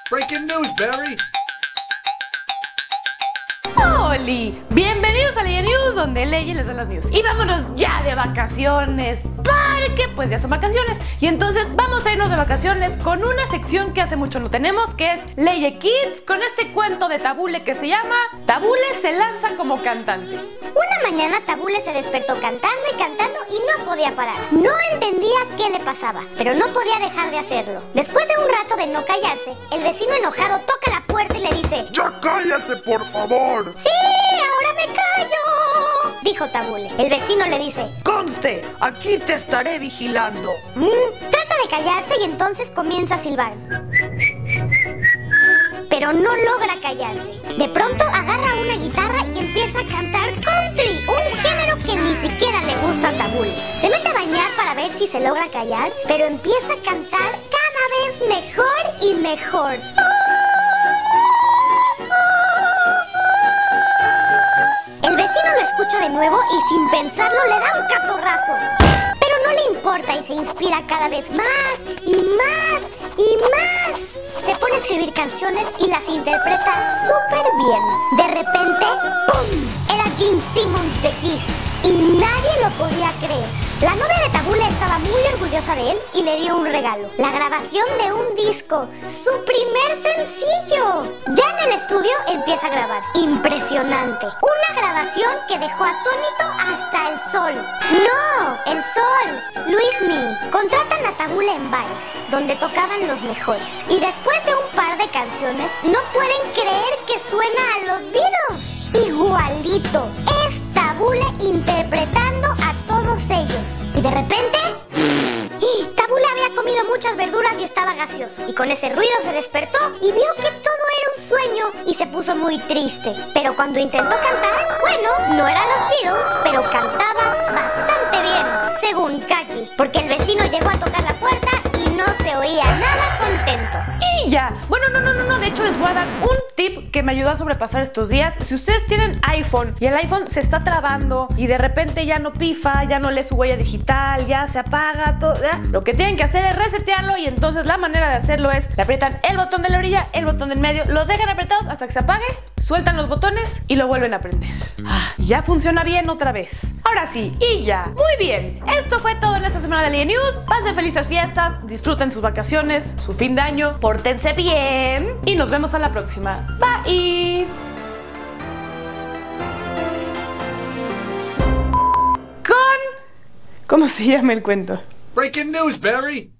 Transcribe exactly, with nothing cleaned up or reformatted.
Breaking news, Barry. ¡Holi! Bienvenidos a Leye News, donde Leye les da las news. Y vámonos ya de vacaciones, porque pues ya son vacaciones. Y entonces vamos a irnos de vacaciones con una sección que hace mucho no tenemos, que es Leye Kids, con este cuento de Tabule que se llama Tabule se lanza como cantante. Una mañana Tabule se despertó cantando y cantando y no podía parar. No entendía qué le pasaba, pero no podía dejar de hacerlo. Después de un rato de no callarse, el vecino enojado toca la puerta y le dice: ¡Ya cállate, por favor! ¡Sí! ¡Ahora me callo!, dijo Tabule. El vecino le dice: ¡Conste! Aquí te estaré vigilando. ¿Mm? Trata de callarse y entonces comienza a silbar, pero no logra callarse. De pronto agarra una guitarra y empieza a cantar country, un género que ni siquiera le gusta a Tabule. Se mete a bañar para ver si se logra callar, pero empieza a cantar cada vez mejor y mejor. El vecino lo escucha de nuevo y sin pensarlo le da un catorrazo. Pero no le importa y se inspira cada vez más y más y más. Se pone a escribir canciones y las interpreta súper bien. De repente, ¡pum!, era Gene Simmons de Kiss y nadie lo podía creer. La novia de Tabule estaba muy orgullosa de él y le dio un regalo: la grabación de un disco, su primer sencillo. Ya en el estudio empieza a grabar. Impresionante. Una grabación que dejó atónito hasta el sol. ¡No! ¡El sol! Luismi. Contratan a Tabule en bares, donde tocaban los mejores. Y después de un par de canciones, no pueden creer que suena a los Beatles. Igualito. Es Tabule interpretando a todos ellos. Y de repente... ¡y! Tabule había comido muchas verduras y estaba gaseoso. Y con ese ruido se despertó y vio que todo era un sueño y se puso muy triste. Pero cuando intentó cantar, bueno, no eran los Beatles, pero cantaba bastante bien, según Kaki, porque el vecino llegó a tocar la puerta y no se oía nada contento. Y ya. Bueno, no, no, no, no. De hecho, les voy a dar un tip que me ayudó a sobrepasar estos días. Si ustedes tienen iPhone y el iPhone se está trabando y de repente ya no pifa, ya no lee su huella digital, ya se apaga todo, ¿ya? Lo que tienen que hacer es resetearlo, y entonces la manera de hacerlo es: le aprietan el botón de la orilla, el botón del medio, los dejan apretados hasta que se apague, sueltan los botones y lo vuelven a prender. Ah, ya funciona bien otra vez. Ahora sí, y ya. Muy bien. Esto fue todo en esta semana de Leye News. Pasen felices fiestas, disfruten sus vacaciones, su fin de año, pórtense bien y nos vemos a la próxima. Bye. Con... ¿cómo se llama el cuento? Breaking news, Barry.